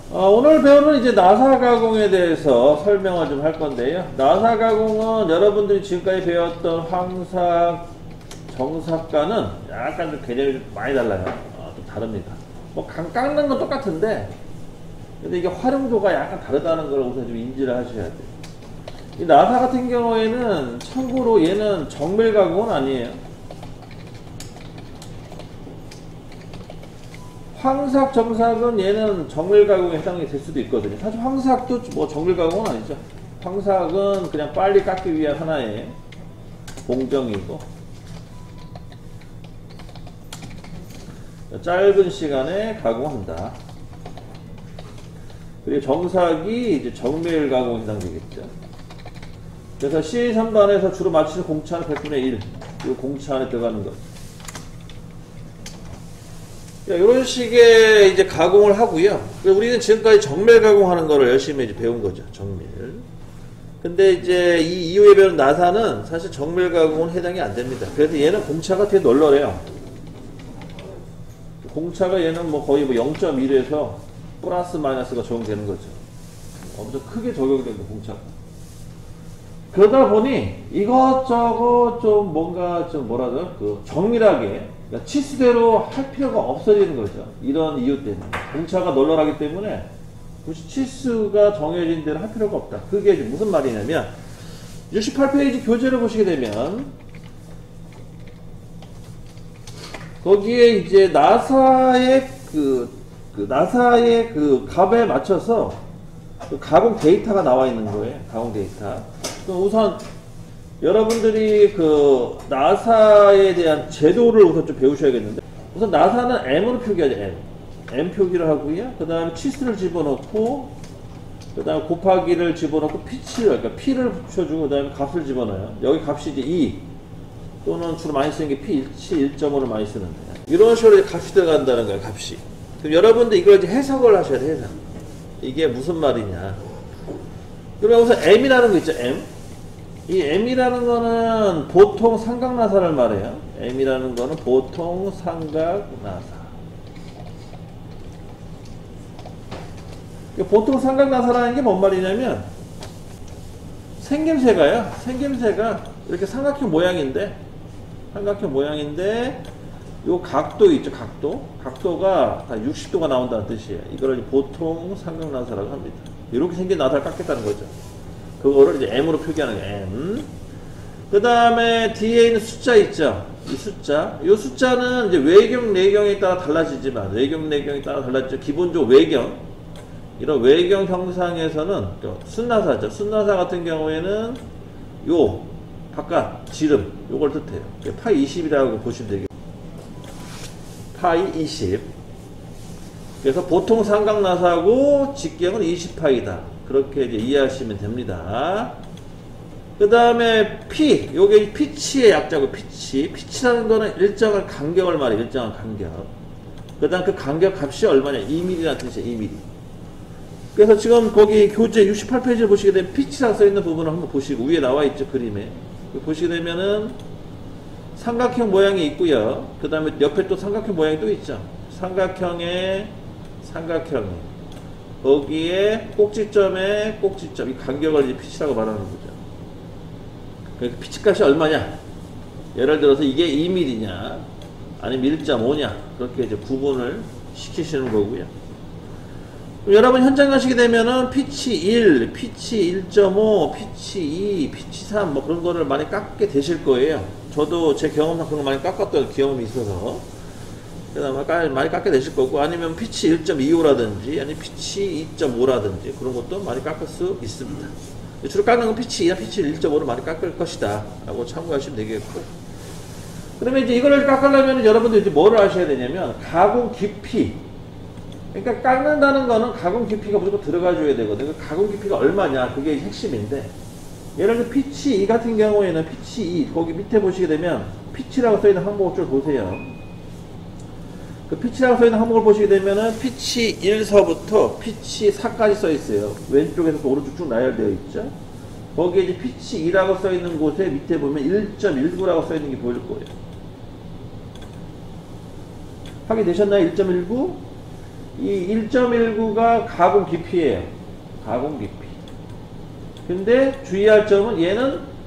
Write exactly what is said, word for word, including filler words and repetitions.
어, 오늘 배우는 이제 나사 가공에 대해서 설명을 좀 할 건데요. 나사 가공은 여러분들이 지금까지 배웠던 황삭, 정삭과는 약간 좀 개념이 좀 많이 달라요. 어, 좀 다릅니다. 뭐 강 깎는 건 똑같은데, 근데 이게 활용도가 약간 다르다는 걸 우선 좀 인지를 하셔야 돼요. 이 나사 같은 경우에는 참고로 얘는 정밀 가공은 아니에요. 황삭, 정삭은 얘는 정밀 가공에 해당이 될 수도 있거든요. 사실 황삭도 뭐 정밀 가공은 아니죠. 황삭은 그냥 빨리 깎기 위한 하나의 공정이고, 짧은 시간에 가공한다. 그리고 정삭이 이제 정밀 가공에 해당되겠죠. 그래서 씨 삼 단에서 주로 맞추는 공차는 백분의 일. 이 공차 안에 들어가는 것. 이런 식의 이제 가공을 하고요. 우리는 지금까지 정밀 가공하는 거를 열심히 이제 배운 거죠. 정밀. 근데 이제 이 이후에 배운 나사는 사실 정밀 가공은 해당이 안 됩니다. 그래서 얘는 공차가 되게 널널해요. 공차가 얘는 뭐 거의 뭐 영 점 일에서 플러스 마이너스가 적용되는 거죠. 엄청 크게 적용되는 공차가. 그러다 보니 이것저것 좀 뭔가 좀 뭐라죠? 그 정밀하게 그러니까 치수대로 할 필요가 없어지는 거죠. 이런 이유 때문에. 공차가 널널하기 때문에 굳이 치수가 정해진 대로 할 필요가 없다. 그게 무슨 말이냐면 육십팔 페이지 교재를 보시게 되면 거기에 이제 나사의 그, 그 나사의 그 값에 맞춰서 그 가공 데이터가 나와 있는 거예요. 가공 데이터. 그럼 우선 여러분들이 그 나사에 대한 제도를 우선 좀 배우셔야겠는데, 우선 나사는 M으로 표기하죠. M. M 표기를 하고요. 그 다음에 치수를 집어넣고, 그 다음에 곱하기를 집어넣고 P치를, 그러니까 P를 붙여주고, 그 다음에 값을 집어넣어요. 여기 값이 이제 이 또는 주로 많이 쓰는 게 P 일치 일 점 오를 많이 쓰는데, 이런 식으로 이제 값이 들어간다는 거예요. 값이. 그럼 여러분들 이걸 이제 해석을 하셔야 돼요. 해석. 이게 무슨 말이냐. 그러면 우선 M이라는 거 있죠. M. 이 M이라는 거는 보통 삼각나사를 말해요. M이라는 거는 보통 삼각나사. 보통 삼각나사라는 게 뭔 말이냐면 생김새가요. 생김새가 이렇게 삼각형 모양인데 삼각형 모양인데 요 각도 있죠. 각도. 각도가 다 육십 도가 나온다는 뜻이에요. 이거를 보통 삼각나사라고 합니다. 이렇게 생긴 나사를 깎겠다는 거죠. 그거를 이제 M으로 표기하는 거예요. M. 그 다음에 뒤에 있는 숫자 있죠. 이 숫자. 이 숫자는 이제 외경, 내경에 따라 달라지지만, 외경, 내경에 따라 달라지죠. 기본적으로 외경. 이런 외경 형상에서는 순나사죠. 순나사 같은 경우에는 요 바깥 지름 요걸 뜻해요. 파이 이십이라고 보시면 되겠죠. 파이 이십. 그래서 보통 삼각나사고 직경은 이십 파이다. 그렇게 이제 이해하시면 됩니다. 그 다음에 P, 요게 피치의 약자고 피치. 피치라는 거는 일정한 간격을 말해요. 일정한 간격. 그 다음 그 간격 값이 얼마냐? 이 밀리미터라는 뜻이에요. 이 밀리미터. 그래서 지금 거기 교재 육십팔 페이지를 보시게 되면 피치라고 써있는 부분을 한번 보시고, 위에 나와 있죠. 그림에. 보시게 되면은 삼각형 모양이 있고요. 그 다음에 옆에 또 삼각형 모양이 또 있죠. 삼각형에 삼각형에 거기에 꼭지점에 꼭지점, 이 간격을 이제 피치라고 말하는 거죠. 그러니까 피치값이 얼마냐? 예를 들어서 이게 이 밀리미터냐 아니면 일 점 오냐 그렇게 이제 구분을 시키시는 거고요. 그럼 여러분 현장 가시게 되면은 피치 일, 피치 일 점 오, 피치 이, 피치 삼 뭐 그런 거를 많이 깎게 되실 거예요. 저도 제 경험상 그런 거 많이 깎았던 경험이 있어서 그다음에 많이 깎게 되실 거고, 아니면 피치 일 점 이오라든지 아니 피치 이 점 오라든지 그런 것도 많이 깎을 수 있습니다. 주로 깎는 건 피치 이나 피치 일 점 오를 많이 깎을 것이다 라고 참고하시면 되겠고, 그러면 이제 이거를 깎으려면 여러분들 이제 뭐를 하셔야 되냐면 가공 깊이, 그러니까 깎는다는 거는 가공 깊이가 무조건 들어가 줘야 되거든요. 가공 깊이가 얼마냐 그게 핵심인데, 예를 들어 피치 이 같은 경우에는 피치 이 거기 밑에 보시게 되면 피치라고 써있는 항목을 쭉 보세요. 그 피치라고 써있는 항목을 보시게 되면은 피치 일서부터 피치 사까지 써있어요. 왼쪽에서 오른쪽 쭉 나열되어 있죠. 거기에 이제 피치 이라고 써있는 곳에 밑에 보면 일 점 일구라고 써있는 게 보일 거예요. 확인되셨나요? 일 점 일구? 이 일 점 일구가 가공 깊이에요. 가공 깊이. 근데 주의할 점은 얘는